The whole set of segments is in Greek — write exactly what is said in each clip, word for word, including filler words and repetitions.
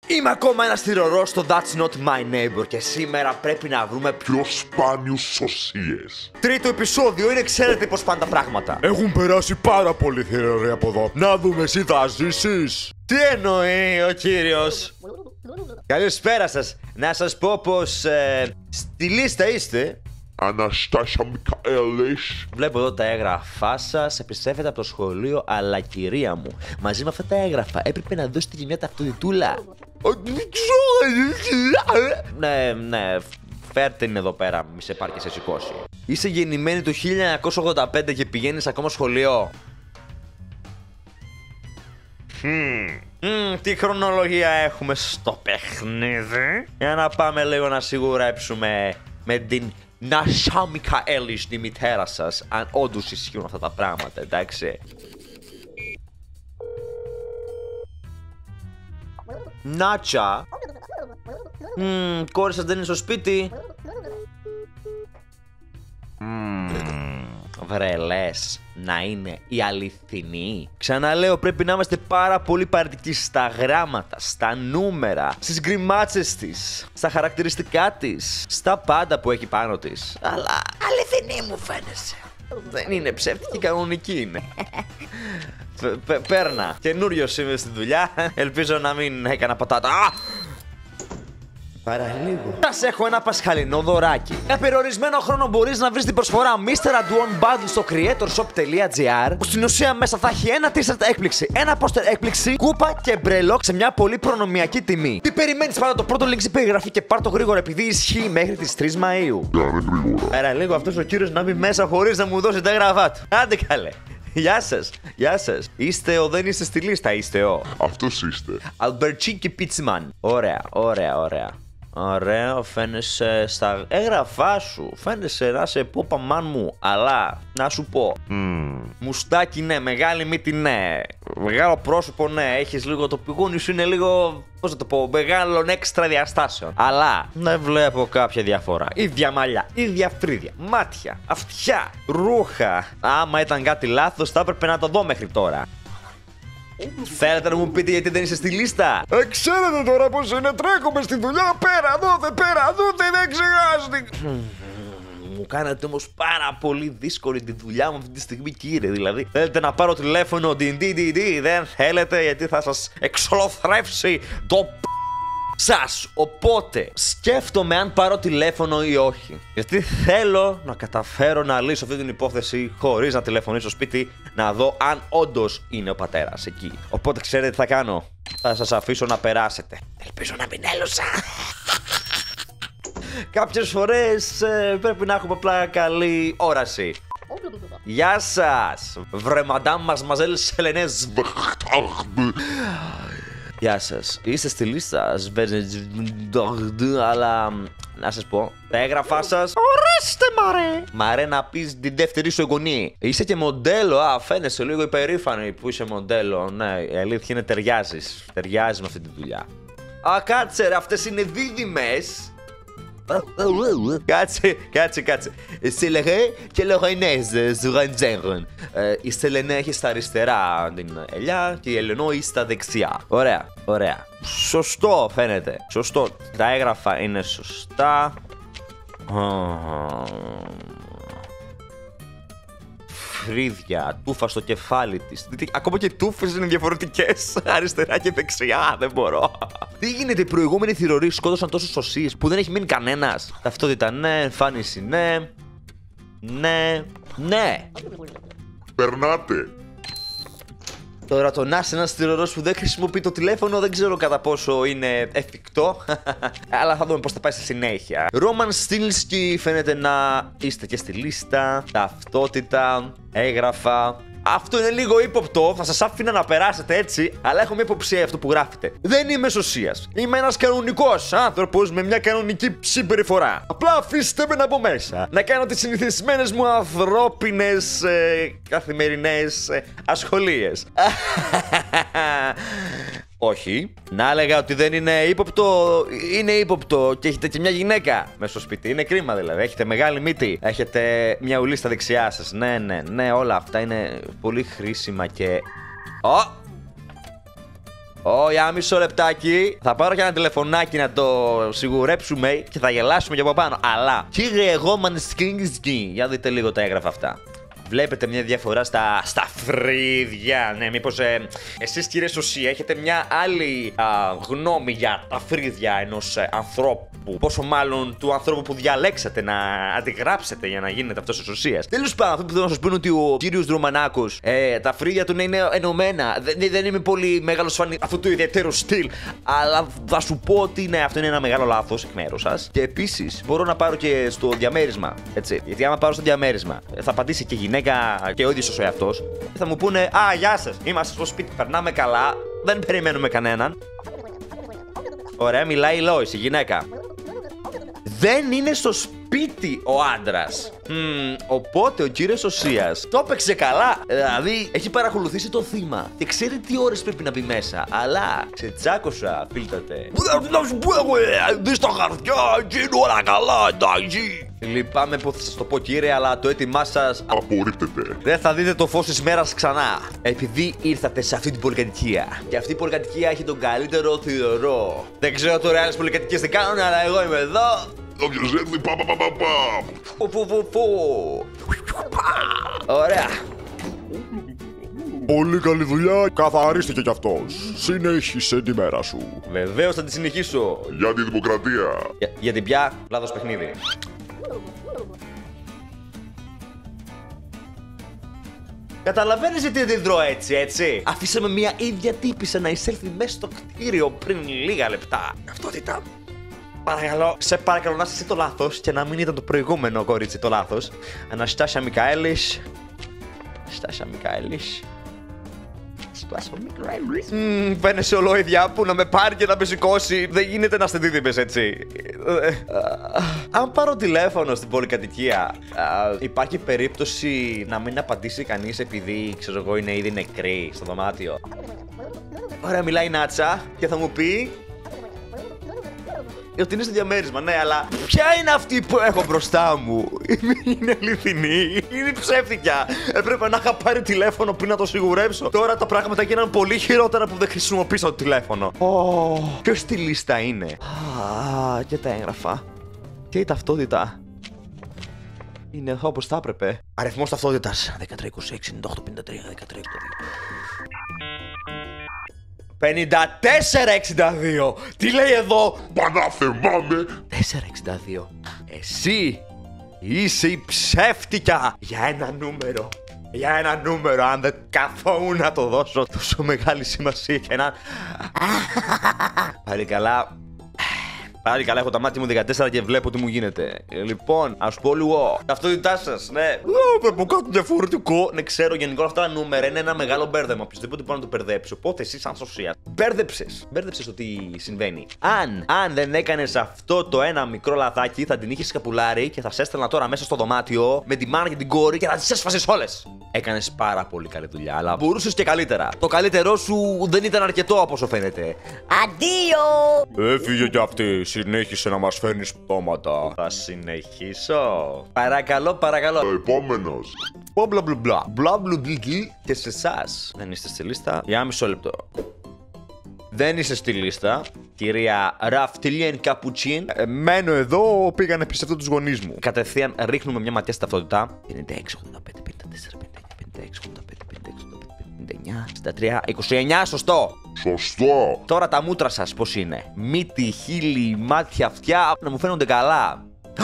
Είμαι ακόμα ένας θηρορός στο That's Not My Neighbor και σήμερα πρέπει να βρούμε πιο σπάνιους σωσίες. Τρίτο επεισόδιο, είναι ξέρετε πως πάνε τα πράγματα. Έχουν περάσει πάρα πολύ θηροροί από εδώ. Να δούμε, εσύ θα ζήσεις. Τι εννοεί ο κύριος? Καλησπέρα σας. Να σας πω πως ε, στη λίστα είστε. Αναστάσια Μικαέλης. Βλέπω εδώ τα έγγραφά σας. Επιστρέφετε από το σχολείο, αλλά κυρία μου, μαζί με αυτά τα έγγραφα έπρεπε να δώσετε και μια ταυτότητούλα. Ναι, ναι, φέρτε την εδώ πέρα, μη σε πάρει και σε σηκώσει. Είσαι γεννημένη το χίλια εννιακόσια ογδόντα πέντε και πηγαίνεις ακόμα σχολείο. Mm. Mm, τι χρονολογία έχουμε στο παιχνίδι? Για να πάμε λίγο να σιγουρέψουμε με την Νάσια Μικαέλης, τη μητέρα σας, αν όντως ισχύουν αυτά τα πράγματα, εντάξει. Νάτσα. Mm, κόρη σας δεν είναι στο σπίτι. Mm, βρελές να είναι η αληθινή. Ξαναλέω, πρέπει να είμαστε πάρα πολύ παραιτικοί στα γράμματα, στα νούμερα, στις γκριμάτσες της, στα χαρακτηριστικά της, στα πάντα που έχει πάνω της. Αλλά αληθινή μου φαίνεσαι. Δεν είναι ψεύτικη, κανονική είναι. Παίρνα. Καινούριος είμαι στη δουλειά. Ελπίζω να μην έκανα πατάτα. Παραλίγο. Θα σε έχω ένα πασχαλινό δωράκι. Για περιορισμένο χρόνο μπορείς να βρεις την προσφορά μίστερ Αντουόν Bundle στο creatorshop.gr, που στην ουσία μέσα θα έχει ένα t-shirt έκπληξη, ένα poster έκπληξη, κούπα και μπρελόκ σε μια πολύ προνομιακή τιμή. Τι περιμένεις? Πάρε το πρώτο link στην περιγραφή και πάρ' το γρήγορα, επειδή ισχύει μέχρι τις τρεις Μαΐου. Παραλίγο αυτός ο κύριος να μπει μέσα χωρίς να μου δώσει τα έγγραφά του. Άντε καλέ. Γεια σας, γεια σας. Είστε ο, δεν είστε στη λίστα, είστε ο. Αυτός είστε. Αλμπερτσίκι Πίτσμαν. Ωραία, ωραία, ωραία. Ωραίο, φαίνεσαι στα έγγραφά σου. Φαίνεσαι να είσαι πόπα μαν μου. Αλλά, να σου πω. Mm. Μουστάκι ναι, μεγάλη μύτη ναι. Μεγάλο πρόσωπο ναι. Έχεις λίγο το πηγούνι σου είναι λίγο, πώς να το πω, μεγάλων έξτρα διαστάσεων. Αλλά δεν βλέπω κάποια διαφορά. Ίδια μαλλιά, ίδια φρύδια, μάτια, αυτιά, ρούχα. Άμα ήταν κάτι λάθος θα έπρεπε να το δω μέχρι τώρα. Θέλετε να μου πείτε γιατί δεν είσαι στη λίστα? Ε, ξέρετε τώρα πως είναι, τρέχουμε στη δουλειά, πέρα, δώτε, πέρα, δώτε, δεν ξεχάστηκα. Μου κάνατε όμως πάρα πολύ δύσκολη τη δουλειά μου αυτή τη στιγμή, κύριε. Δηλαδή, θέλετε να πάρω τηλέφωνο, ντι ντι ντι ντι, δεν θέλετε γιατί θα σας εξολοθρεύσει το π*** σας. Οπότε, σκέφτομαι αν πάρω τηλέφωνο ή όχι. Γιατί θέλω να καταφέρω να λύσω αυτή την υπόθεση χωρίς να τηλεφωνήσω σπίτι, να δω αν όντως είναι ο πατέρας εκεί. Οπότε, ξέρετε τι θα κάνω? Θα σας αφήσω να περάσετε. Ελπίζω να μην έλωσα. Κάποιες φορές ε, πρέπει να έχουμε απλά καλή όραση. Γεια σας. Βρε μαντάμ μας μαζέλ σελενές. Γεια σας. Είστε στη λίστα. Αλλά να σας πω, τα έγγραφά σας. Ορίστε μαρέ. Μαρέ να πεις την δεύτερη σου εγγονή. Είσαι και μοντέλο. Α, φαίνεσαι λίγο υπερήφανη που είσαι μοντέλο. Ναι, η αλήθεια είναι ταιριάζεις. Ταιριάζεις με αυτή τη δουλειά. Α, κάτσε ρε, αυτές είναι δίδυμες. Κάτσε, κάτσε, κάτσε. Σελεγέ και λογανές ζουγαντζέγων. Η Σελενέ έχει στα αριστερά την ελιά και η Ελενόη στα δεξιά. Ωραία, ωραία. Σωστό φαίνεται. Σωστό. Τα έγγραφα είναι σωστά. Φρύδια, τούφα στο κεφάλι της. Ακόμα και οι τούφες είναι διαφορετικές. Αριστερά και δεξιά, δεν μπορώ. Τι γίνεται, οι προηγούμενοι θηροροί σκότωσαν τόσους σωσίες που δεν έχει μείνει κανένας. Ταυτότητα ναι, εμφάνιση ναι. Ναι, ναι. Περνάτε. Τώρα το να είσαι ένας θηρορός που δεν χρησιμοποιεί το τηλέφωνο δεν ξέρω κατά πόσο είναι εφικτό. Αλλά θα δούμε πώς θα πάει στη συνέχεια. Ρόμαν Στίλσκι φαίνεται να είστε και στη λίστα. Ταυτότητα, έγγραφα. Αυτό είναι λίγο ύποπτο, θα σας άφηνα να περάσετε έτσι, αλλά έχω μια υποψία αυτό που γράφετε. Δεν είμαι σωσίας. Είμαι ένας κανονικός άνθρωπος με μια κανονική συμπεριφορά. Απλά αφήστε με να μπω μέσα. Να κάνω τις συνηθισμένες μου ανθρώπινες ε, καθημερινές ε, ασχολίες. Όχι. Να έλεγα ότι δεν είναι ύποπτο. Είναι ύποπτο και έχετε και μια γυναίκα μέσα στο σπίτι. Είναι κρίμα δηλαδή. Έχετε μεγάλη μύτη. Έχετε μια ουλή στα δεξιά σας. Ναι, ναι, ναι. Όλα αυτά είναι πολύ χρήσιμα και. Ω! Ω, για μισό λεπτάκι. Θα πάρω και ένα τηλεφωνάκι να το σιγουρέψουμε και θα γελάσουμε και από πάνω. Αλλά, κύριε Ρόμαν Στρίνγκσκι, για δείτε λίγο τα έγγραφα αυτά. Βλέπετε μια διαφορά στα, στα φρύδια. Ναι, μήπως ε, εσείς, κύριε Σωσία, έχετε μια άλλη α, γνώμη για τα φρύδια ενός ε, ανθρώπου. Πόσο μάλλον του ανθρώπου που διαλέξατε να αντιγράψετε για να γίνετε αυτός ο Σωσίας. Τέλος πάντων, αυτό που θέλω να σας πω είναι ότι ο κύριος Ρωμανάκος, ε, τα φρύδια του να είναι ενωμένα. Δεν, δεν είμαι πολύ μεγάλος φαν αυτού του ιδιαίτερου στυλ. Αλλά θα σου πω ότι ναι, αυτό είναι ένα μεγάλο λάθος εκ μέρους σας. Και επίσης μπορώ να πάρω και στο διαμέρισμα. Έτσι. Γιατί άμα πάρω στο διαμέρισμα, θα απαντήσει και γυναίκα και ο ίδιος ο εαυτός. Θα μου πούνε: Α, γεια σας, είμαστε στο σπίτι, περνάμε καλά, δεν περιμένουμε κανέναν. Ωραία, μιλάει η Λόις, η γυναίκα. Δεν είναι στο σπίτι ο άντρας. Mm, οπότε ο κύριος Ωσίας το έπαιξε καλά. Δηλαδή έχει παρακολουθήσει το θύμα και ξέρει τι ώρες πρέπει να μπει μέσα. Αλλά σε τσάκωσα, φίλτατε. Να σου πω εγώ, δεις τα χαρτιά, εκεί είναι όλα καλά, εντάξει. Λυπάμαι που θα σας το πω, κύριε, αλλά το έτοιμά σας απορρίπτεται. Δεν θα δείτε το φως της μέρας ξανά. Επειδή ήρθατε σε αυτή την πολυκατοικία. Και αυτή η πολυκατοικία έχει τον καλύτερο θηρορό. Δεν ξέρω τώρα άλλες πολυκατοικίες τι κάνουν, αλλά εγώ είμαι εδώ. Όποιος έρθει, πα, πα, πα, πα, πα. Φου, φου, φου, φου. Ωραία. Πολύ καλή δουλειά, καθαρίστηκε κι αυτός. Συνέχισε τη μέρα σου. Βεβαίως θα τη συνεχίσω. Για τη δημοκρατία. Για, γιατί πια λάθος παιχνίδι. Καταλαβαίνεις γιατί δεν δρώ έτσι, έτσι. Αφήσαμε μια ίδια τύπισσα να εισέλθει μέσα στο κτίριο πριν λίγα λεπτά. Ταυτότητα. Παρακαλώ, σε παρακαλώ να είσαι το λάθος και να μην ήταν το προηγούμενο κορίτσι το λάθος. Αναστάσια Μικαέλης. Αναστάσια Μικαέλης. Αναστάσια Μικαέλης. Μμμ, φαίνεσαι ολόιδια που να με πάρει και να με σηκώσει. Δεν γίνεται να είστε δίδυμες έτσι. Αν πάρω τηλέφωνο στην πολυκατοικία, υπάρχει περίπτωση να μην απαντήσει κανείς επειδή, ξέρω εγώ, είναι ήδη νεκρή στο δωμάτιο. Ωραία, μιλάει η Νάτσα και θα μου πει ότι είναι στο διαμέρισμα, ναι, αλλά ποια είναι αυτή που έχω μπροστά μου? Είναι αληθινή, είναι ψεύτικια. Έπρεπε να είχα πάρει τηλέφωνο πριν να το σιγουρέψω. Τώρα τα πράγματα γίνανε πολύ χειρότερα που δεν χρησιμοποίησα το τηλέφωνο. Oh, ποιος στη λίστα είναι? Α, και τα έγγραφα. Και η ταυτότητα. Είναι εδώ όπως θα έπρεπε. Αριθμός ταυτότητας δεκατρία είκοσι έξι ενενήντα οκτώ πενήντα τρία δεκατρία εξήντα δύο. πενήντα τέσσερα εξήντα δύο. Τι λέει εδώ? Παναθεμάμαι. τέσσερα εξήντα δύο. Εσύ είσαι η ψεύτικα. Για ένα νούμερο. Για ένα νούμερο. Αν δεν καθόμουν να το δώσω τόσο μεγάλη σημασία και ένα. Πάλι καλά. Πάλι καλά, έχω τα μάτια μου δεκατέσσερα και βλέπω τι μου γίνεται. Λοιπόν, ας πω λίγο. Ταυτότητά σας, ναι. Βλέπω κάτι διαφορετικό. Ναι, ξέρω, γενικώ αυτά τα νούμερα είναι ένα μεγάλο μπέρδεμα. Οποιοδήποτε μπορεί να το μπερδέψει. Οπότε εσύ, σαν Σωσίας, μπέρδεψες. Μπέρδεψες ότι συμβαίνει. Αν, αν δεν έκανες αυτό το ένα μικρό λαθάκι, θα την είχες σκαπουλάρει και θα σε έστελνα τώρα μέσα στο δωμάτιο με τη μάνα και την κόρη και θα τις έσφασες όλες. Έκανες πάρα πολύ καλή δουλειά, αλλά μπορούσες και καλύτερα. Το καλύτερό σου δεν ήταν αρκετό από όσο φαίνεται. Αντίο! Έφυγε κι αυτή. Συνέχισε να μας φέρνεις πτώματα. Θα συνεχίσω. Παρακαλώ, παρακαλώ. Ο επόμενος. Μπλα μπλα μπλα. Μπλα μπλα μπλα. Και σε εσάς. Δεν είστε στη λίστα. Για μισό λεπτό. Δεν είσαι στη λίστα. Κυρία Ραφτιλιέν Καπουτσίν. Ε, μένω εδώ, πήγα να πιστεύω τους γονείς μου. Κατευθείαν ρίχνουμε μια ματιά στη ταυτότητα. πενήντα έξι ογδόντα πέντε πενήντα τέσσερα πενήντα έξι ογδόντα πέντε πενήντα έξι ογδόντα πέντε πενήντα εννιά εξήντα τρία είκοσι εννιά. Σωστό. Σωστό. Τώρα τα μούτρα σας πώς είναι? Μύτη, χείλη, μάτια, αυτιά να μου φαίνονται καλά.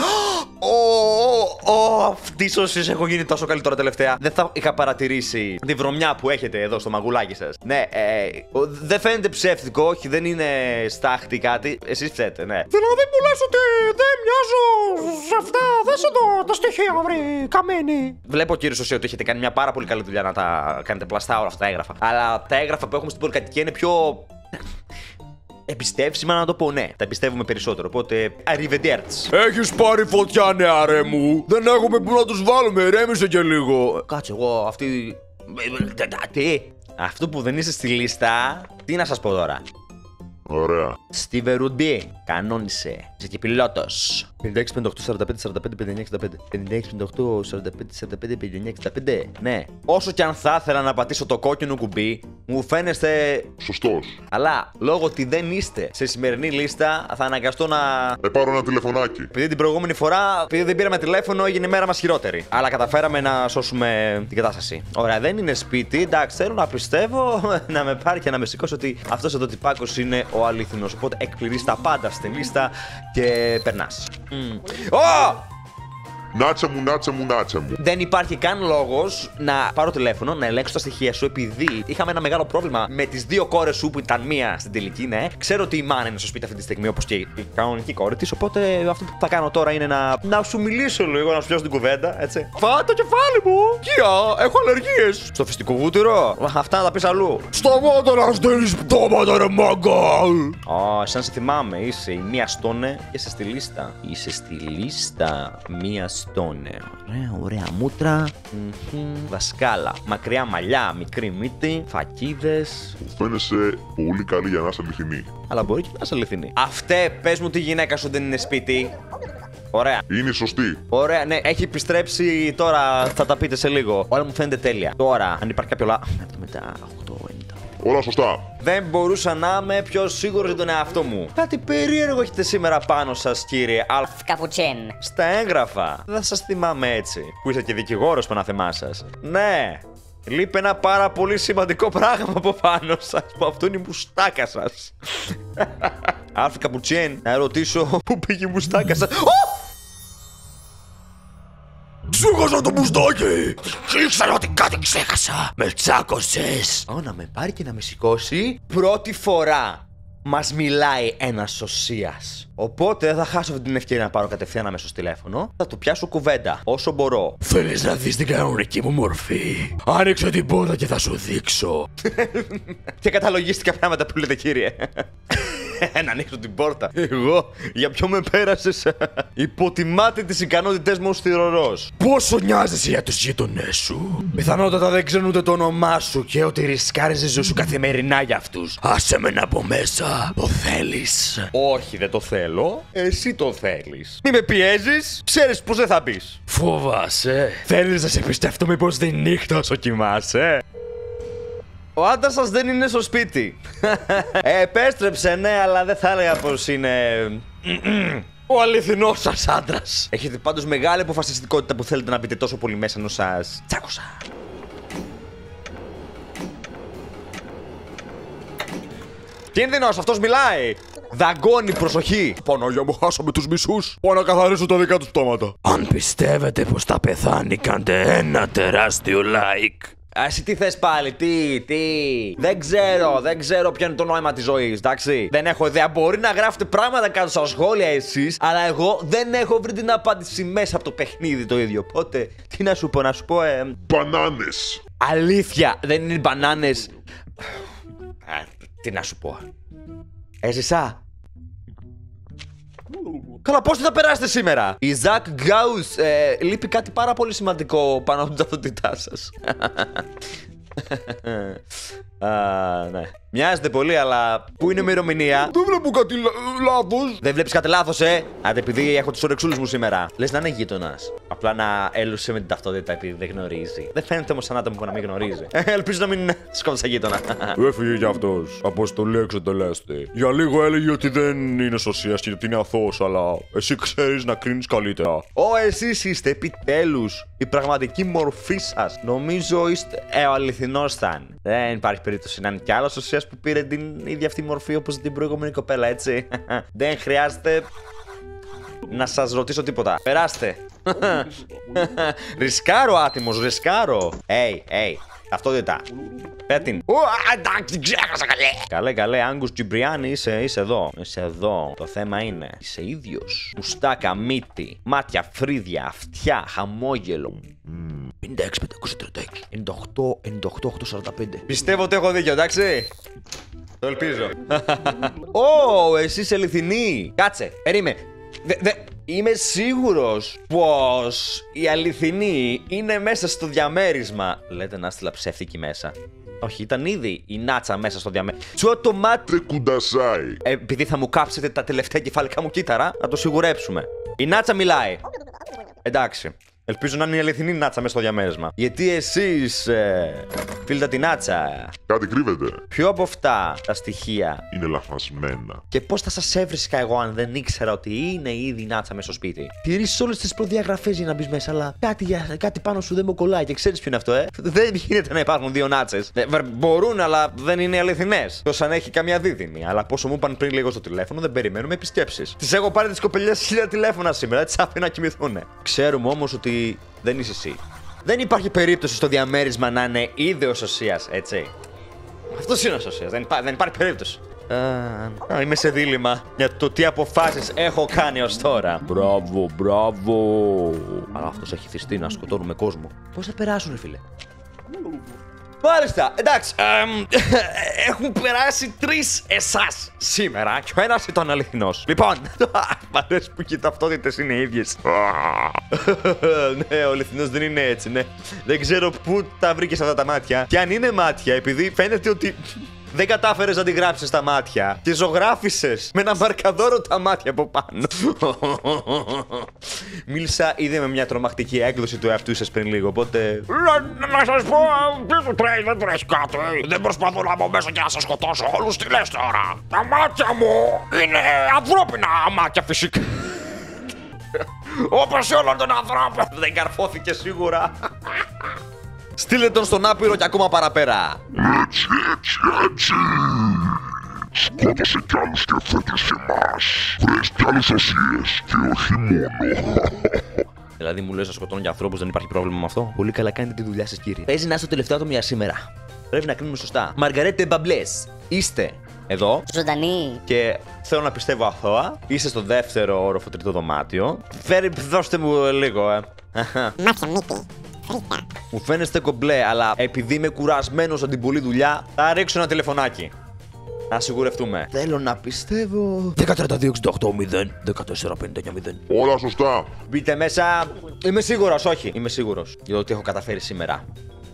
Ω, αυτή ίσως έχω γίνει τόσο καλή τώρα τελευταία. Δεν θα είχα παρατηρήσει τη βρωμιά που έχετε εδώ στο μαγουλάκι σας. Ναι, ε, δεν φαίνεται ψεύτικο, όχι, δεν είναι στάχτη κάτι. Εσείς ψέτε, ναι. Δηλαδή μου λες ότι δεν μοιάζω σε αυτά, δες εδώ τα στοιχεία, βρε, καμένη. Βλέπω, κύριε Σωσία, ότι έχετε κάνει μια πάρα πολύ καλή δουλειά να τα κάνετε πλαστά όλα αυτά τα έγγραφα. Αλλά τα έγγραφα που έχουμε στην πολυκατοικία είναι πιο εμπιστεύσιμα, να το πω, ναι. Τα εμπιστεύουμε περισσότερο. Οπότε, arrivederci. Έχεις πάρει φωτιά, νεαρέ μου. Δεν έχουμε που να τους βάλουμε, ρέμισε και λίγο. Κάτσε, εγώ αυτή. Τι? Αυτό που δεν είσαι στη λίστα, τι να σας πω τώρα? Ωραία. Στίβε Ρουντμπί, κανόνισε. Είσαι και πιλότος. πενήντα έξι πενήντα οκτώ σαράντα πέντε σαράντα πέντε πενήντα εννιά εξήντα πέντε. πενήντα έξι πενήντα οκτώ σαράντα πέντε σαράντα πέντε πενήντα εννιά εξήντα πέντε. Ναι. Όσο κι αν θα ήθελα να πατήσω το κόκκινο κουμπί, μου φαίνεστε Σωστός. Αλλά λόγω ότι δεν είστε σε σημερινή λίστα, θα αναγκαστώ να. Ε, πάρω ένα τηλεφωνάκι. Επειδή την προηγούμενη φορά, επειδή δεν πήραμε τηλέφωνο, έγινε η μέρα μας χειρότερη. Αλλά καταφέραμε να σώσουμε την κατάσταση. Ωραία, δεν είναι σπίτι. Εντάξει, θέλω να πιστεύω να με πάρει και να με σηκώσει ότι αυτός εδώ τυπάκος είναι ο αληθινός. Οπότε εκπληρείς τα πάντα στην λίστα και περνάς. Mm. Νάτσε μου, νάτσε μου, νάτσε μου. Δεν υπάρχει καν λόγος να πάρω τηλέφωνο, να ελέγξω τα στοιχεία σου, επειδή είχαμε ένα μεγάλο πρόβλημα με τις δύο κόρες σου που ήταν μία στην τελική, ναι. Ξέρω ότι η μάνα είναι στο σπίτι αυτή τη στιγμή, όπως και η κανονική κόρη της. Οπότε αυτό που θα κάνω τώρα είναι να, να σου μιλήσω λίγο, να σου πιάσω την κουβέντα, έτσι. Φάτε το κεφάλι μου! Κοίτα, έχω αλλεργίες! Στο φυστικό βούτυρο, αυτά να τα πεις αλλού. Σταμάτα να στέλνεις πτώματα, ρε μάγκα! Ω, σαν σε θυμάμαι, είσαι η μία στόνε και είσαι στη λίστα. Είσαι στη λίστα μία στόνε. Ωραία, ωραία μούτρα. Mm-hmm. Δασκάλα. Μακριά μαλλιά, μικρή μύτη, φακίδες. Μου φαίνεσαι πολύ καλή για να είσαι αληθινή. Αλλά μπορεί και να είσαι αληθινή. Αυτέ, πες μου τη γυναίκα σου δεν είναι σπίτι. Ωραία. Είναι σωστή. Ωραία, ναι, έχει επιστρέψει τώρα. Θα τα πείτε σε λίγο. Όλα μου φαίνεται τέλεια. Τώρα, αν υπάρχει κάποιο λάθο. εβδομήντα οκτώ ενενήντα. Όλα σωστά. Δεν μπορούσα να είμαι πιο σίγουρος για τον εαυτό μου. Κάτι περίεργο έχετε σήμερα πάνω σας, κύριε Αλφ Καπουτσέν. Στα έγγραφα. Δεν σας θυμάμαι έτσι. Που είστε και δικηγόρος πάνω θεμά σας. Ναι. Λείπει ένα πάρα πολύ σημαντικό πράγμα από πάνω σας. Που αυτό είναι η μουστάκα σας. Αλφ Καπουτσέν, να ρωτήσω πού πήγε η μουστάκα σας. Ξέχασα το μουστάκι! Ήξερα ότι κάτι ξέχασα! Με τσάκωσες! Ω, να με πάρει και να με σηκώσει. Πρώτη φορά μας μιλάει ένας σωσίας. Οπότε δεν θα χάσω αυτή την ευκαιρία να πάρω κατευθείαν αμέσως τηλέφωνο. Θα του πιάσω κουβέντα όσο μπορώ. Θέλεις να δεις την κανονική μου μορφή? Άνοιξε την πόρτα και θα σου δείξω. Και καταλογίστηκα πράγματα που λέτε, κύριε. Να ανοίξω την πόρτα. Εγώ, για ποιο με πέρασες? Υποτιμάτε τις ικανότητες μου ως θηρορός. Πόσο νοιάζεσαι για τους γείτονές σου? Πιθανότατα δεν ξέρουν ούτε το όνομά σου και ότι ρισκάρεις τη ζωή σου καθημερινά για αυτούς. Άσε με να πω μέσα. Το θέλεις? Όχι, δεν το θέλω. Εσύ το θέλεις. Μη με πιέζεις. Ξέρεις πως δεν θα μπεις. Φοβάσαι? Θέλεις να σε πιστευτώ μήπως τη νύχτα όσο κοιμάσαι? Ο άντρας σας δεν είναι στο σπίτι. ε, επέστρεψε, ναι, αλλά δεν θα έλεγα πως είναι ο αληθινός σας άντρας. Έχετε πάντως μεγάλη αποφασιστικότητα που θέλετε να πείτε τόσο πολύ μέσα ενώ σας τσάκωσα. Κίνδυνος, αυτός μιλάει. Δαγκώνει, προσοχή. Παναγιά μου, χάσαμε τους μισούς. Πάω να καθαρίσω τα δικά τους πτώματα. Αν πιστεύετε πως θα πεθάνει, κάντε ένα τεράστιο like. Α, εσύ τι θες πάλι, τι, τι. Δεν ξέρω, δεν ξέρω ποιο είναι το νόημα της ζωής, εντάξει. Δεν έχω ιδέα. Μπορεί να γράφετε πράγματα κάτω στα σχόλια εσείς, αλλά εγώ δεν έχω βρει την απάντηση μέσα από το παιχνίδι το ίδιο. Οπότε, τι να σου πω, να σου πω, ε. Μπανάνες. Αλήθεια, δεν είναι μπανάνες. Α, τι να σου πω. Έζησα. Καλά, πώς θα περάσετε σήμερα? Η Ζακ Γκάους, ε, λείπει κάτι πάρα πολύ σημαντικό πάνω από την ταυτότητά σας. Α, ναι. Μοιάζεται πολύ, αλλά πού είναι η ημερομηνία? Δεν βλέπω κάτι λάθος. Δεν βλέπεις κάτι λάθος, ε! Άντε, επειδή έχω τους ορεξούλους μου σήμερα. Λες να είναι γείτονας. Απλά να έλουσε με την ταυτότητα επειδή δεν γνωρίζει. Δεν φαίνεται όμως σαν άτομο που να μην γνωρίζει. Ελπίζω να μην σκότωσα γείτονα. Έφυγε κι αυτός. Αποστολή εξετελέστη. Για λίγο έλεγε ότι δεν είναι σωσίας και ότι είναι αθώος, αλλά εσύ ξέρεις να κρίνεις καλύτερα. Ω, εσείς είστε επιτέλους η πραγματική μορφή σας. Νομίζω είστε. Ε, ο αληθινός θα είναι. Δεν υπάρχει περίπτωση να είναι κι άλλος σωσίας που πήρε την ίδια αυτή μορφή όπως την προηγούμενη κοπέλα, έτσι. Δεν χρειάζεται να σας ρωτήσω τίποτα. Περάστε. Ρισκάρω, άτιμος, ρισκάρω. Hey, hey, ταυτότητα. Πέτειν. Εντάξει, ξέχασα καλέ. Καλέ, καλέ, Άγκους Τζιμπριάνι, είσαι, είσαι εδώ. Είσαι εδώ. Το θέμα είναι, είσαι ίδιος. Μουστάκα, μύτη, μάτια, φρύδια, αυτιά, χαμόγελο. πενήντα έξι πεντακόσια τριάντα έξι. ενενήντα οκτώ ενενήντα οκτώ οκτακόσια σαράντα πέντε. Πιστεύω ότι έχω δίκιο, εντάξει. Το ελπίζω. Ω, εσύ είσαι αληθινή. Κάτσε, περίμενε. Δε, δε, είμαι σίγουρος πως η αληθινή είναι μέσα στο διαμέρισμα. Λέτε να στείλα ψεύτικη μέσα. Όχι, ήταν ήδη η Νάτσα μέσα στο διαμέρισμα. Τσο το μάτι. Δεν κουντασάει. Ε, επειδή θα μου κάψετε τα τελευταία κεφαλικά μου κύτταρα, να το σιγουρέψουμε. Η Νάτσα μιλάει. Εντάξει. Ελπίζω να είναι η αληθινή Νάτσα μέσα στο διαμέρισμα. Γιατί εσείς, ε, φίλτα τη Νάτσα, Κάτι κρύβεται. ποιο από αυτά τα στοιχεία Είναι λαθασμένα. και πώς θα σας έβρισκα εγώ αν δεν ήξερα ότι είναι ήδη η Νάτσα μέσα στο σπίτι. Τηρείς όλες τις προδιαγραφές για να μπεις μέσα, αλλά κάτι, για- κάτι πάνω σου δεν μου κολλάει και ξέρεις ποιο είναι αυτό, ε. Δεν γίνεται να υπάρχουν δύο Νάτσες. Ε, βε- μπορούν, αλλά δεν είναι αληθινές. Τόσο αν έχει καμιά δίδυμη. Αλλά πόσο μου είπαν πριν λίγο στο τηλέφωνο, δεν περιμένουμε επισκέψεις. Τις έχω πάρει τις κοπελιές χίλια τηλέφωνα σήμερα, τις άφηνα να κοιμηθούνε. Ξέρουμε όμως ότι δεν είσαι εσύ. Δεν υπάρχει περίπτωση στο διαμέρισμα να είναι ίδιος οσίας, έτσι. Αυτός είναι ο σωσίας, δεν, υπά, δεν υπάρχει περίπτωση. Α, είμαι σε δίλημμα για το τι αποφάσεις έχω κάνει ως τώρα. Μπράβο, μπράβο. Αλλά αυτός έχει θυστεί να σκοτώνουμε κόσμο. Πώς θα περάσουν, ρε φίλε. Μάλιστα, εντάξει. εμ, έχουν περάσει τρεις εσάς σήμερα και ο ένας ήταν αληθινός. Λοιπόν, μ' αρέσει που και οι ταυτότητες είναι ίδιες. Ναι, ο αληθινός δεν είναι έτσι, ναι. Δεν ξέρω πού τα βρήκες αυτά τα μάτια. Και αν είναι μάτια, επειδή φαίνεται ότι δεν κατάφερες να τη γράψεις τα μάτια και ζωγράφισες με ένα μαρκαδόρο τα μάτια από πάνω. Μίλησα ήδη με μια τρομακτική έκδοση του εαυτού σας πριν λίγο, οπότε... Να, να σας πω, τι σου τρέχει, δεν τρέχει κάτι. Δεν προσπαθώ να μπω μέσα και να σας σκοτώσω όλους. Τι λες τώρα. Τα μάτια μου είναι ανθρώπινα μάτια φυσικά. Όπως όλων των ανθρώπων. Δεν καρφώθηκε σίγουρα. Στείλε τον στον άπειρο και ακόμα παραπέρα. Έτσι, έτσι, έτσι. Σκότωσε κι άλλους και φέτος σε εμάς. Βρες κι άλλες οσίες και όχι μόνο. Δηλαδή μου λες να σκοτώνω για ανθρώπους, δεν υπάρχει πρόβλημα με αυτό. Πολύ καλά κάνετε τη δουλειά σας, κύριε. Παίζει να είστε το τελευταίο άτομο για σήμερα. Πρέπει να κρίνουμε σωστά. Μαργαρέτε Μπαμπλές. Είστε εδώ. Ζωντανή. Και θέλω να πιστεύω αθώα. Είστε στο δεύτερο όροφο, τρίτο δωμάτιο. Φέρει, δώστε μου λίγο, ε. Μάτια μύτη. Φρίκα. Μου φαίνεστε κομπλέ, αλλά επειδή είμαι κουρασμένος από την πολλή δουλειά, θα ρίξω ένα τηλεφωνάκι. Να σιγουρευτούμε. Θέλω να πιστεύω. δέκα τριάντα δύο εξήντα οκτώ μηδέν δεκατέσσερα πενήντα εννιά μηδέν. Όλα σωστά. Μπείτε μέσα. Είμαι σίγουρος, όχι. Είμαι σίγουρος για το τι έχω καταφέρει σήμερα.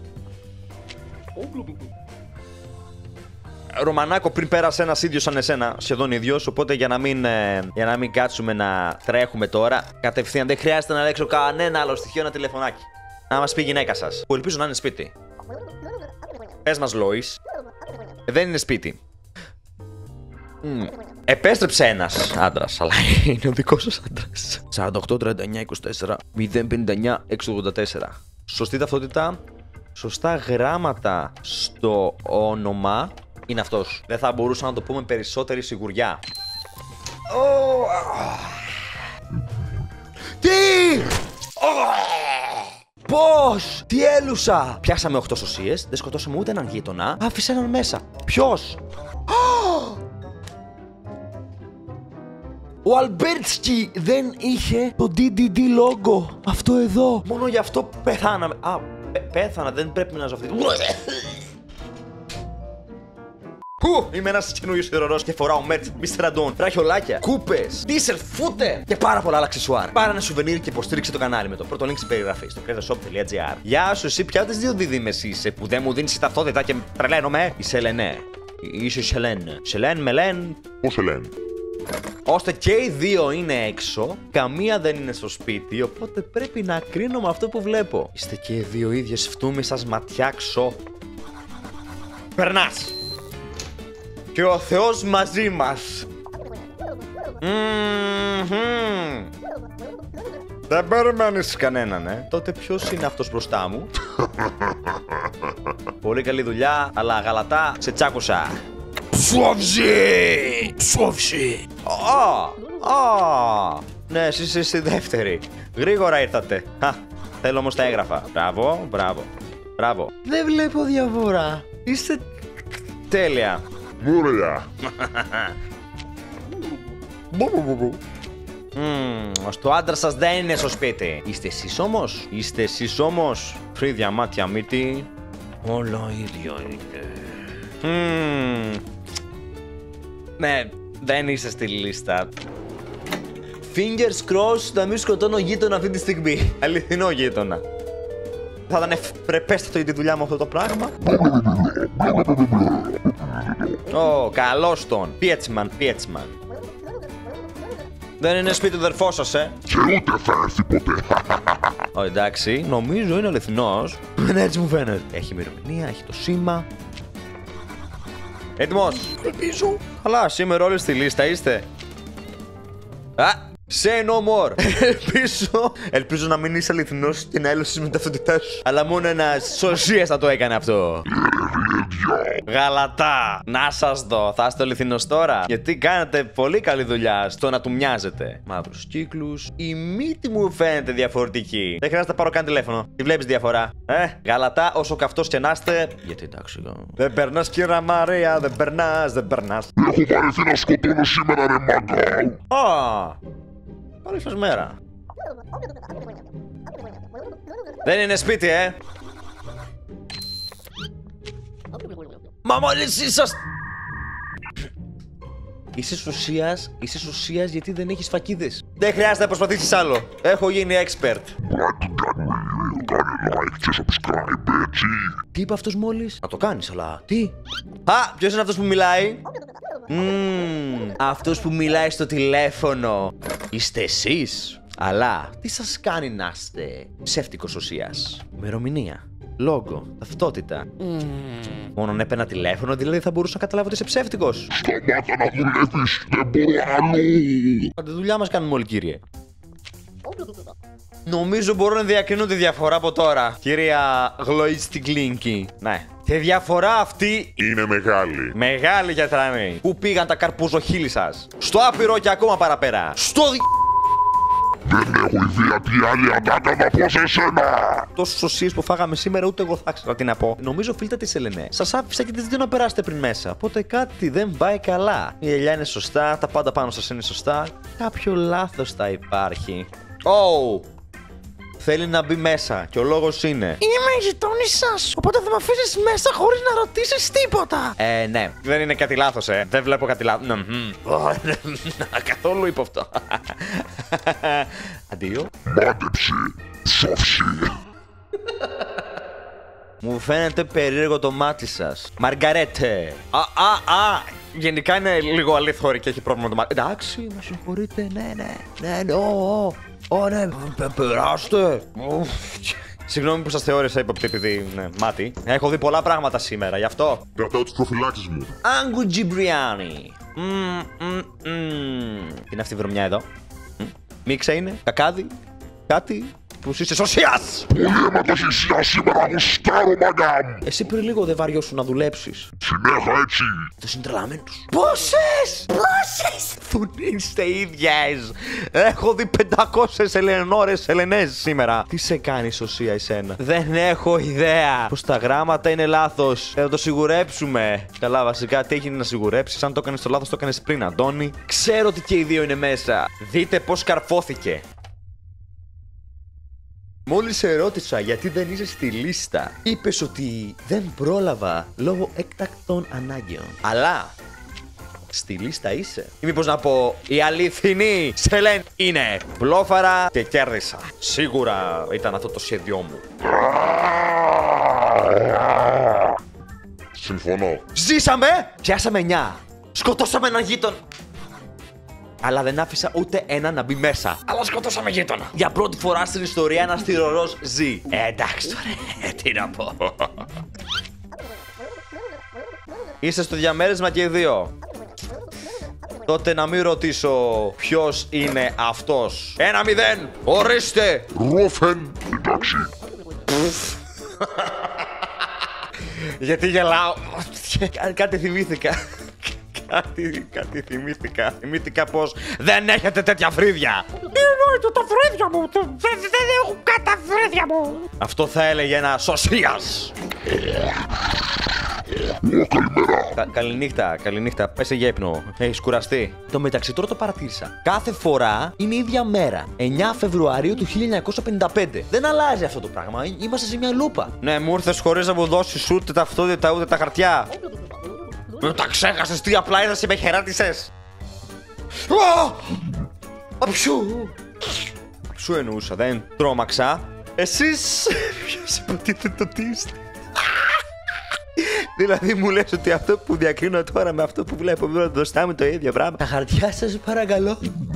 Ρωμανάκο, πριν πέρασε ένας ίδιος σαν εσένα, σχεδόν ίδιος, οπότε για να μην, ε, για να μην κάτσουμε να τρέχουμε τώρα, κατευθείαν δεν χρειάζεται να λέξω κανένα άλλο στοιχείο, ένα τηλεφωνάκι. Να μας πει η γυναίκα σας, που ελπίζω να είναι σπίτι. Πες μας, Λόις. Δεν είναι σπίτι. Mm. Επέστρεψε ένας άντρας, αλλά είναι ο δικός σας άντρας. σαράντα οκτώ τριάντα εννιά είκοσι τέσσερα μηδέν πενήντα εννιά έξι ογδόντα τέσσερα. Σωστή ταυτότητα, σωστά γράμματα στο όνομα. Είναι αυτός. Δεν θα μπορούσα να το πούμε περισσότερη σιγουριά. Τι! Πώς! Τι έλουσα! Πιάσαμε οκτώ σωσίες, δεν σκοτώσαμε ούτε έναν γείτονα. Άφησε έναν μέσα. Ποιος? Ο Αλμπέρτσκι δεν είχε το ντι ντι ντι logo. Αυτό εδώ. Μόνο γι' αυτό πεθάναμε. Α, πέ- πέθανα, δεν πρέπει να ζω αυτή. Χου! Είμαι ένας καινούριος ηρωρός και φοράω Merch, μίστερ Αντών, βραχιολάκια, κούπες, τίσερ, φούτε και πάρα πολλά άλλα αξεσουάρ. Πάρε ένα σουβενίρ και υποστήριξε το κανάλι με το πρώτο link στην περιγραφή στο κρέδος shop τελεία τζι άρ. Γεια σου, εσύ ποια από τις δύο δίδυμες είσαι που δεν μου δίνεις ταυτότητα και τρελαίνομαι? Η Σελενέ. Είσαι η Σελέν. Σελέν, Μελέν. Πώς σε λένε. Ώστε και οι δύο είναι έξω, καμία δεν είναι στο σπίτι, οπότε πρέπει να κρίνω με αυτό που βλέπω. Είστε και οι δύο ίδιες φτούμοι σας ματιάξω. Περνάς. Και ο Θεός μαζί μας. Μμμ. Δεν περιμένεις κανέναν, ε. Τότε ποιος είναι αυτός μπροστά μου? Πολύ καλή δουλειά, αλλά γαλατά σε τσάκουσα. Ψόφιζε! Ψόφιζε! Α, α, ναι, εσείς είστε η δεύτερη. Γρήγορα ήρθατε. Χα, θέλω όμως τα έγγραφα. Μπράβο, μπράβο, μπράβο. Δεν βλέπω διαφορά. Είστε τέλεια. Μπούρια. Μμμ, στο άντρα σας δεν είναι στο σπίτι. Είστε εσείς όμως. Είστε εσείς όμως. Φρύδια, μάτια, μύτη. Όλα ίδια είναι. Μμμ. Ναι, δεν είστε στη λίστα. Fingers crossed να μην σκοτώνω γείτονα αυτή τη στιγμή. Αληθινό γείτονα. Θα ήταν ευπρεπέστατο για τη δουλειά μου αυτό το πράγμα. Ω, oh, καλώς τον. Πιέτσμαν, Πιέτσμαν. Δεν είναι σπίτι του αδερφός σας, ε. Και ούτε θα έρθει ποτέ. Ω, εντάξει, νομίζω είναι αληθινός. Ναι, έτσι μου φαίνεται. Έχει ημερομηνία, έχει το σήμα. Έτοιμος. Ελπίζω. Καλά, σήμερα όλοι στη λίστα είστε. Α, say no more. Ελπίζω, ελπίζω να μην είσαι αληθινός και να έλωσες με την ταυτότητά σου. Αλλά μόνο ένας σωσίας θα το έκανε αυτό. Γαλατά, να σας δω. Θα είστε αληθινός τώρα. Γιατί κάνετε πολύ καλή δουλειά στο να του μοιάζετε. Μαύρους κύκλους. Η μύτη μου φαίνεται διαφορετική. Δεν χρειάζεται να πάρω καν τηλέφωνο. Τη βλέπεις διαφορά. Ε, γαλατά, όσο καυτός και να είστε. Γιατί εντάξει. Δεν περνάς, κύρα Μαρία. Δεν περνάς, δεν περνάς. Έχω βαρεθεί να σκοτώνω σήμερα, ρε μάγκα. Α, καλή σας μέρα. Δεν είναι σπίτι, ε. Μα μόλις είσαστε... Είσαι σωσίας, είσαι σωσίας γιατί δεν έχεις φακίδες. Δεν χρειάζεται να προσπαθήσεις άλλο. Έχω γίνει expert. Κάνε like και subscribe, έτσι. Τι είπε αυτός μόλις? Να το κάνεις, αλλά τι? Α, ποιος είναι αυτός που μιλάει? Μμμ, αυτός που μιλάει στο τηλέφωνο. Είστε εσείς? Αλλά τι σας κάνει να είστε ψεύτικος σωσίας? Ημερομηνία, λόγο, ταυτότητα. Mm. Μόνο να έπαιρνα τηλέφωνο, δηλαδή θα μπορούσα να καταλάβω ότι είσαι ψεύτικος. Σταμάτα να δουλεύεις, δεν μπορώ άλλο. Τη δουλειά μας κάνουμε όλοι, κύριε. Νομίζω μπορώ να διακρίνω τη διαφορά από τώρα, κυρία Γλοίστη Κλίνκι. Ναι. Τη διαφορά αυτή Είναι μεγάλη. μεγάλη, γιατράνη. Πού πήγαν τα καρπουζοχείλη σας? Στο άπειρο και ακόμα παραπέρα. Στο δι... Δεν έχω ιδέα τι άλλη ατάκα να πω σε σένα. Τόσες σωσίες που φάγαμε σήμερα, ούτε εγώ θα ξέρω τι να πω. Νομίζω οφείλετε τη Σελενέ. Σας άφησα και τις δύο να περάσετε πριν μέσα. Οπότε κάτι δεν πάει καλά. Η ελιά είναι σωστά, τα πάντα πάνω σας είναι σωστά. Κάποιο λάθος θα υπάρχει. Oh! Θέλει να μπει μέσα και ο λόγος είναι... Είμαι η γειτόνη σας, οπότε θα με αφήσεις μέσα χωρίς να ρωτήσεις τίποτα. Ε, ναι. Δεν είναι κάτι λάθος, ε. Δεν βλέπω κάτι λάθος. Καθόλου είπε αυτό. Αντίο. Μάντεψε, ψόφισε. Μου φαίνεται περίεργο το μάτι σας. Μαργαρέτε. Α, α, α. Γενικά είναι λίγο αλήθωρη και έχει πρόβλημα το μάτι. Εντάξει, με συγχωρείτε. Ναι, ναι. Ναι, ναι, ω, ω, ναι. Περάστε. Συγγνώμη που σας θεώρησα ύποπτη επειδή, ναι, μάτι. Έχω δει πολλά πράγματα σήμερα, γι' αυτό. Κρατάω τις προφυλάξεις μου. Άγκου Τζιμπριάνι. Τι είναι αυτή η βρωμιά εδώ? Μίξα είναι, κακάδι, κάτι. Που είσαι σωσίας! Πολύ αιματοχυσία σήμερα, γουστάρω, μάγκα μου. Εσύ πριν λίγο δεν βαριώσου να δουλέψεις. Συνέχα έτσι. Το είναι τρελαμένος. Πόσες! Πόσες! Δεν είστε ίδιες! Έχω δει πεντακόσιες Ελενόρες Ελενές σήμερα. Τι σε κάνει σωσία εσένα? Δεν έχω ιδέα. Πως τα γράμματα είναι λάθος. Θα το σιγουρέψουμε. Καλά, βασικά τι έγινε να σιγουρέψεις? Αν το έκανες το λάθος, το έκανες πριν, Αντώνη. Ξέρω ότι και οι δύο είναι μέσα. Δείτε πως καρφώθηκε. Μόλις σε ρώτησα γιατί δεν είσαι στη λίστα, είπες ότι δεν πρόλαβα λόγω έκτακτων ανάγκων. Αλλά στη λίστα είσαι. Ή μήπως να πω, η αληθινή Σελέν είναι μπλόφαρα και κέρδισα. Σίγουρα ήταν αυτό το σχέδιό μου. Συμφωνώ. Ζήσαμε! Πιάσαμε εννιά. Σκοτώσαμε έναν γείτον. Αλλά δεν άφησα ούτε ένα να μπει μέσα. Αλλά σκοτώσαμε γείτονα. Για πρώτη φορά στην ιστορία ένας θηρορός ζει. Ε, εντάξει τώρα, ε, τι να πω. Είστε στο διαμέρισμα και οι δύο. Τότε να μην ρωτήσω ποιος είναι αυτός. Ένα μηδέν. Ορίστε. Ρόφεν. Εντάξει. Γιατί γελάω. Κάτι θυμήθηκα. Κάτι, κάτι θυμήθηκα. Θυμήθηκα πως δεν έχετε τέτοια φρύδια. Τι εννοείται τα φρύδια μου? Δεν, δεν έχουν καν τα φρύδια μου. Αυτό θα έλεγε ένα σωσίας. Κα, καληνύχτα, καληνύχτα. Πες για ύπνο. Έχεις κουραστεί. Το μεταξύ τώρα το παρατήρησα. Κάθε φορά είναι η ίδια μέρα. εννιά Φεβρουαρίου του χίλια εννιακόσια πενήντα πέντε. Δεν αλλάζει αυτό το πράγμα. Είμαστε σε μια λούπα. Ναι, μου ήρθες χωρίς να μου δώσεις ούτε ταυτότητα ούτε τα χαρτιά. Μου τα ξέχασες, τι απλά είδες και με χαιράτισες. Απ' ποιου? Σου εννοούσα, δεν τρόμαξα. Εσείς ποιος υποτίθεται ότι είστε? Δηλαδή μου λες ότι αυτό που διακρίνω τώρα με αυτό που βλέπω μπροστά μου το ίδιο πράγμα. Τα χαρτιά σας παρακαλώ.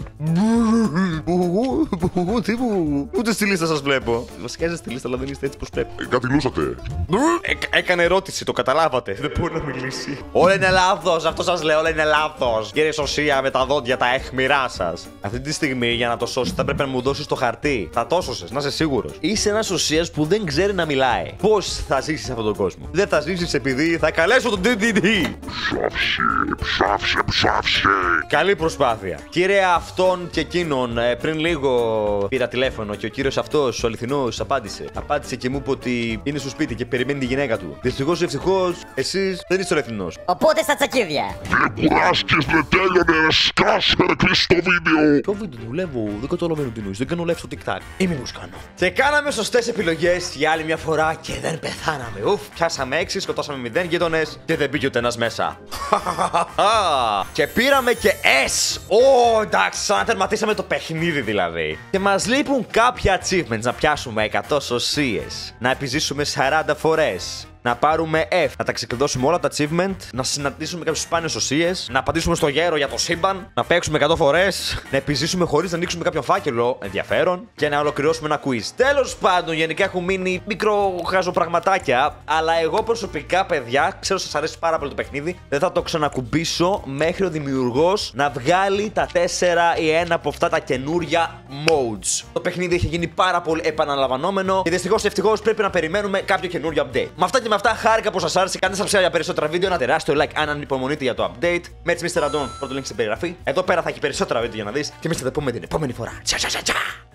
Τι μου, ούτε στη λίστα σας βλέπω. Βασικά είστε στη λίστα, αλλά δεν είστε έτσι πως πρέπει. Κατηλούσατε. Έκανε ερώτηση, το καταλάβατε. Δεν μπορεί να μιλήσει. Όλα είναι λάθος, αυτό σας λέω, όλα είναι λάθος. Κύριε Σωσία, με τα δόντια, τα έχμηρά σας. Αυτή τη στιγμή για να το σώσεις θα πρέπει να μου δώσεις το χαρτί. Θα το σώσεις, να είσαι σίγουρος. Είσαι ένας Σωσίας που δεν ξέρει να μιλάει. Πώς θα ζήσεις σε αυτόν τον κόσμο? Δεν θα ζήσεις επειδή θα καλέσω τον ντι ντι ντι. Ψάψε, ψάψε, ψάψε. Καλή προσπάθεια. Κύριε αυτόν και εκείνον, ε, πριν λίγο πήρα τηλέφωνο και ο κύριος αυτός, ο αληθινός, απάντησε. Απάντησε και μου είπε ότι είναι στο σπίτι και περιμένει τη γυναίκα του. Δυστυχώς ή ευτυχώς, εσείς δεν είστε ο αληθινός. Οπότε στα τσακίδια. Δεν κουράστηκες, δεν τέλειωνε, σκάσε ρε, κλείς το βίντεο. Το βίντεο δουλεύω, δεν καταλαβαίνω τι νοείς, δεν κάνω live στο TikTok. Ή μήπως κάνω. Και κάναμε σωστές επιλογές για άλλη μια φορά και δεν πεθάναμε. Ουφ, πιάσαμε έξι, σκοτώσαμε μηδέν γείτονες και δεν μπήκε ούτε ένας μέσα. Και πήραμε και S. Ω, εντάξει, σαν να τερματίσαμε το παιχνίδι δηλαδή. Και μας λείπουν κάποια achievements, να πιάσουμε εκατό σωσίες, να επιζήσουμε σαράντα φορές, να πάρουμε F, να τα ξεκλειδώσουμε όλα τα achievement, να συναντήσουμε κάποιους σπάνιους σωσίες, να απαντήσουμε στο γέρο για το σύμπαν, να παίξουμε εκατό φορές, να επιζήσουμε χωρίς να ανοίξουμε κάποιο φάκελο ενδιαφέρον και να ολοκληρώσουμε ένα quiz. Τέλος πάντων, γενικά έχουν μείνει μικρό χαζοπραγματάκια, αλλά εγώ προσωπικά, παιδιά, ξέρω σας αρέσει πάρα πολύ το παιχνίδι, δεν θα το ξανακουμπήσω μέχρι ο δημιουργός να βγάλει τα τέσσερα ή ένα από αυτά τα καινούρια modes. Το παιχνίδι έχει γίνει πάρα πολύ επαναλαμβανόμενο και δυστυχώς ευτυχώς πρέπει να περιμένουμε κάποιο καινούριο update. Με αυτά και με αυτά, χάρηκα που σας άρεσε. Κάντε subscribe για περισσότερα βίντεο, ένα τεράστιο like αν ανυπομονείτε για το update. Με μίστερ Αντών, πρώτο link στην περιγραφή. Εδώ πέρα θα έχει περισσότερα βίντεο για να δεις και εμείς θα τα πούμε την επόμενη φορά. Τσα, τσα, τσα, τσα.